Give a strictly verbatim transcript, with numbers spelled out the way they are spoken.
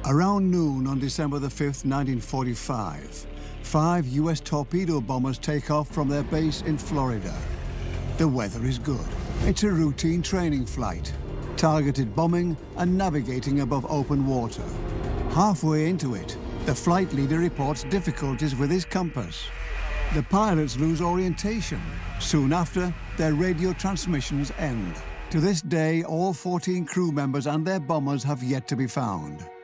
Around noon on December the fifth, nineteen forty-five, five U S Torpedo Bombers take off from their base in Florida. The weather is good. It's a routine training flight, targeted bombing and navigating above open water. Halfway into it, the flight leader reports difficulties with his compass. The pilots lose orientation. Soon after, their radio transmissions end. To this day, all fourteen crew members and their bombers have yet to be found.